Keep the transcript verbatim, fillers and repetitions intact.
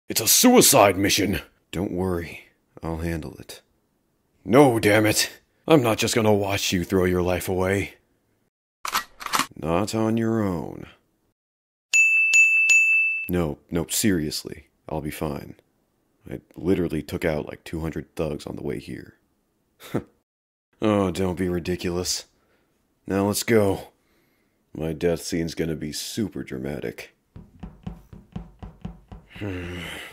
It's a suicide mission. Don't worry, I'll handle it. No, damn it. I'm not just gonna watch you throw your life away. Not on your own. No, no, seriously, I'll be fine. I literally took out like two hundred thugs on the way here. Oh, don't be ridiculous. Now let's go. My death scene's gonna be super dramatic.